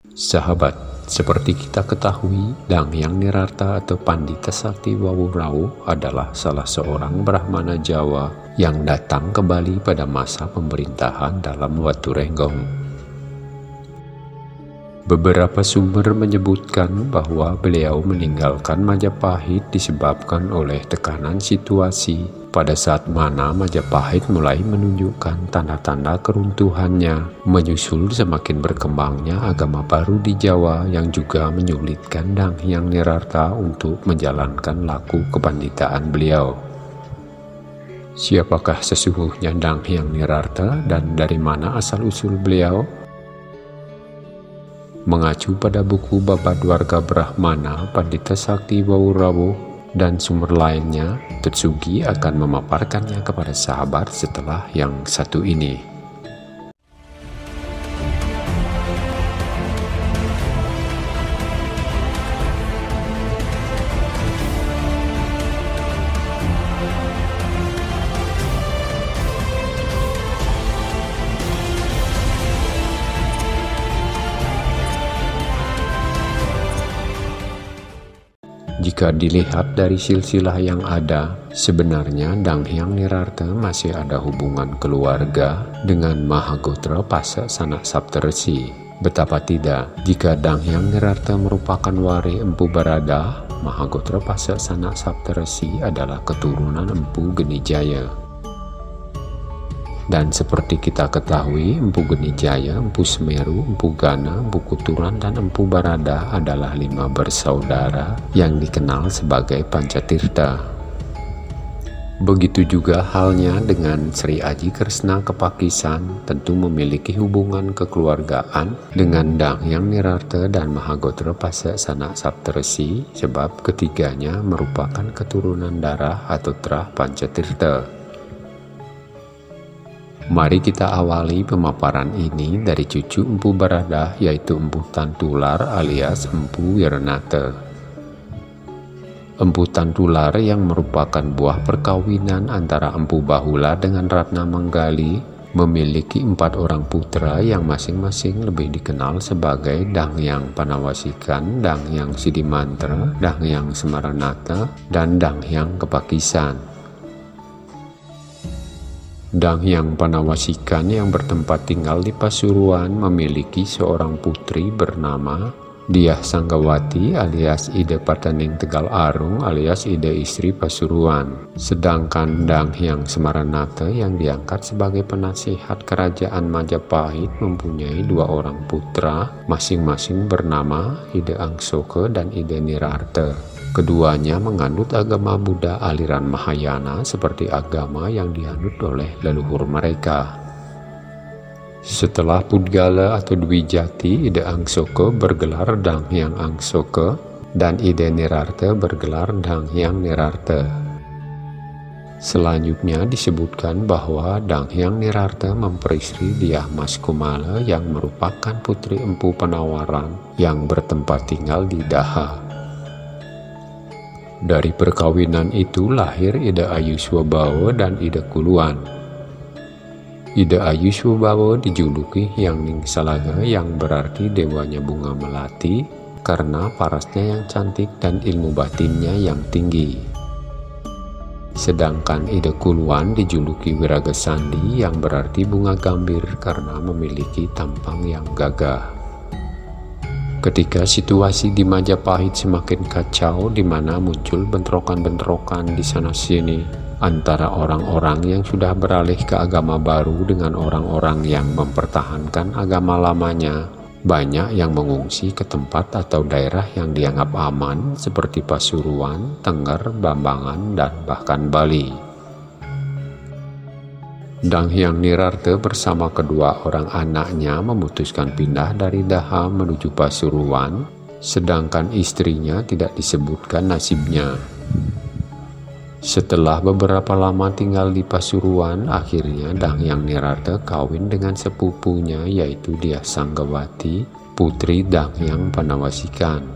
Sahabat, seperti kita ketahui, Dang Hyang Nirarta atau Pandita Sakti Wawurawu adalah salah seorang Brahmana Jawa yang datang ke Bali pada masa pemerintahan dalam Waturenggong. Beberapa sumber menyebutkan bahwa beliau meninggalkan Majapahit disebabkan oleh tekanan situasi pada saat mana Majapahit mulai menunjukkan tanda-tanda keruntuhannya, menyusul semakin berkembangnya agama baru di Jawa yang juga menyulitkan Dang Hyang Nirarta untuk menjalankan laku kepanditaan beliau. Siapakah sesungguhnya Dang Hyang Nirarta dan dari mana asal-usul beliau? Mengacu pada buku Babadwarga Brahmana Pandita Sakti Wawurawu dan sumber lainnya, Tetsugi akan memaparkannya kepada sahabat setelah yang satu ini. Jika dilihat dari silsilah yang ada, sebenarnya Dang Hyang Nirarta masih ada hubungan keluarga dengan Mahagotra Pasa Sanak Saptarsi. Betapa tidak, jika Dang Hyang Nirarta merupakan wari Empu Barada, Mahagotra Pasa Sanak Saptarsi adalah keturunan Empu Genijaya. Dan seperti kita ketahui, Empu Genijaya, Empu Semeru, Empu Gana, Empu Kuturan, dan Empu Barada adalah 5 bersaudara yang dikenal sebagai Pancatirta. Begitu juga halnya dengan Sri Aji Kresna Kepakisan, tentu memiliki hubungan kekeluargaan dengan Dang Hyang Nirarta dan Mahagotra Pasa Sanak Saptarsi, sebab ketiganya merupakan keturunan darah atau terah Pancatirta. Mari kita awali pemaparan ini dari cucu Empu Barada, yaitu Empu Tantular alias Empu Wiranata. Empu Tantular yang merupakan buah perkawinan antara Empu Bahula dengan Ratna Manggali memiliki 4 orang putra yang masing-masing lebih dikenal sebagai Dang Hyang Panawasikan, Dang Hyang Sidimantra, Dang Hyang Semaranata, dan Dang Hyang Kepakisan. Dang Hyang Panawasikan yang bertempat tinggal di Pasuruan memiliki seorang putri bernama Diah Sanggawati alias Ida Pataning Tegal Arung alias Ida Istri Pasuruan. Sedangkan Dang Hyang Semaranata yang diangkat sebagai penasihat kerajaan Majapahit mempunyai 2 orang putra masing-masing bernama Ida Angsoke dan Ida Nirarta. Keduanya menganut agama Buddha aliran Mahayana seperti agama yang dianut oleh leluhur mereka. Setelah Pudgala atau Dwi Jati, Ida Angsoke bergelar Dang Hyang Angsoke dan Ida Nirarta bergelar Dang Hyang Nirarta. Selanjutnya disebutkan bahwa Dang Hyang Nirarta memperistri Diah Mas Kumala yang merupakan putri Empu Penawaran yang bertempat tinggal di Daha. Dari perkawinan itu lahir Ida Ayuswabawa dan Ida Kuluan. Ida Ayuswabawa dijuluki Hyang Ningsalaga yang berarti dewanya bunga melati karena parasnya yang cantik dan ilmu batinnya yang tinggi. Sedangkan Ida Kuluan dijuluki Wiragasandi yang berarti bunga gambir karena memiliki tampang yang gagah. Ketika situasi di Majapahit semakin kacau, di mana muncul bentrokan-bentrokan di sana-sini antara orang-orang yang sudah beralih ke agama baru dengan orang-orang yang mempertahankan agama lamanya, banyak yang mengungsi ke tempat atau daerah yang dianggap aman seperti Pasuruan, Tengger, Bambangan, dan bahkan Bali. Dang Hyang Nirarta bersama kedua orang anaknya memutuskan pindah dari Daha menuju Pasuruan, sedangkan istrinya tidak disebutkan nasibnya. Setelah beberapa lama tinggal di Pasuruan, akhirnya Dang Hyang Nirarta kawin dengan sepupunya yaitu Diah Sanggawati, putri Dang Hyang Panawasikan.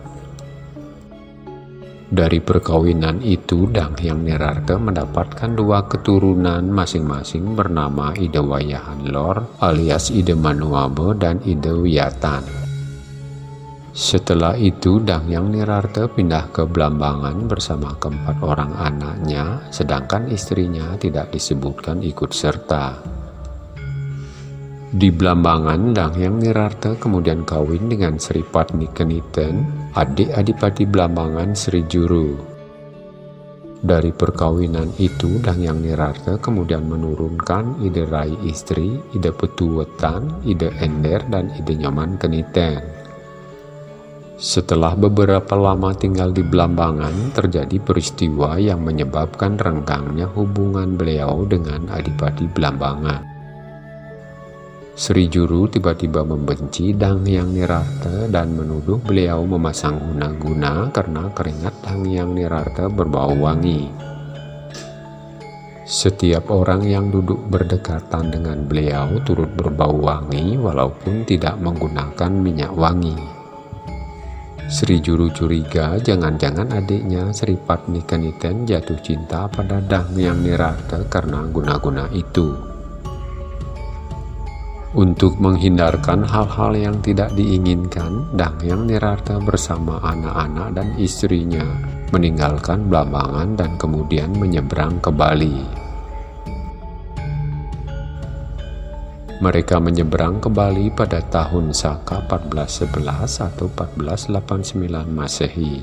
Dari perkawinan itu, Dang Hyang Nirarta mendapatkan 2 keturunan masing-masing bernama Ida Wayahan Lor alias Ida Manuabe dan Ida Wiyatan. Setelah itu Dangyang Nirarta pindah ke Blambangan bersama keempat orang anaknya, sedangkan istrinya tidak disebutkan ikut serta. Di Blambangan, Dangyang Nirarta kemudian kawin dengan Sri Patni Keniten, adik Adipati Blambangan Sri Juru. Dari perkawinan itu, Dangyang Nirarta kemudian menurunkan Ide Rai istri, Ide Petu Wetan, Ide Ender, dan Ide Nyoman Keniten. Setelah beberapa lama tinggal di Blambangan, terjadi peristiwa yang menyebabkan renggangnya hubungan beliau dengan Adipati Blambangan. Sri Juru tiba-tiba membenci Dangyang Nirarta dan menuduh beliau memasang guna-guna karena keringat Dangyang Nirarta berbau wangi. Setiap orang yang duduk berdekatan dengan beliau turut berbau wangi walaupun tidak menggunakan minyak wangi. Sri Juru curiga jangan-jangan adiknya Sri Patni Keniten jatuh cinta pada Dangyang Nirarta karena guna-guna itu. Untuk menghindarkan hal-hal yang tidak diinginkan, Dangyang Nirarta bersama anak-anak dan istrinya meninggalkan Blambangan dan kemudian menyeberang ke Bali. Mereka menyeberang ke Bali pada tahun Saka 1411 atau 1489 Masehi.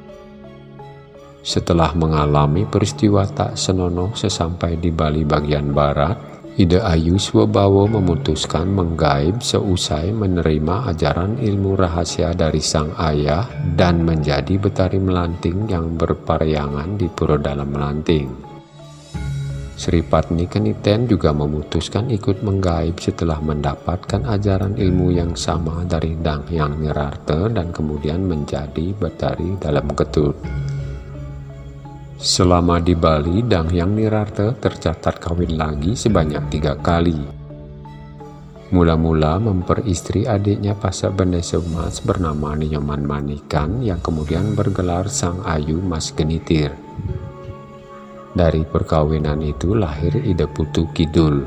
Setelah mengalami peristiwa tak senonoh sesampai di Bali bagian barat, Ide Ayu Swabawa memutuskan menggaib seusai menerima ajaran ilmu rahasia dari sang ayah dan menjadi betari melanting yang berparyangan di Pura Dalam Melanting. Sri Patni Keniten juga memutuskan ikut menggaib setelah mendapatkan ajaran ilmu yang sama dari Dangyang Nirarta dan kemudian menjadi betari dalam ketut. Selama di Bali, Dangyang Nirarta tercatat kawin lagi sebanyak 3 kali. Mula-mula memperistri adiknya Pasak Bendesa Mas bernama Nyoman Manikan yang kemudian bergelar Sang Ayu Mas Genitir. Dari perkawinan itu lahir Ide Putu Kidul.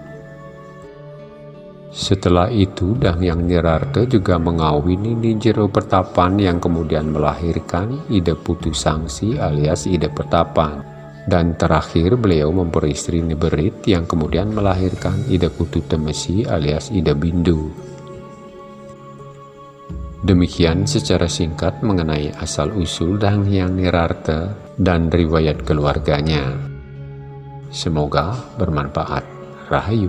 Setelah itu Dangyang Nirarta juga mengawini Nijero Pertapan yang kemudian melahirkan Ide Putu Sangsi alias Ide Pertapan. Dan terakhir beliau memperistri Niberit yang kemudian melahirkan Ide Putu Temesi alias Ide Bindu. Demikian secara singkat mengenai asal-usul Dangyang Nirarta dan riwayat keluarganya. Semoga bermanfaat. Rahayu.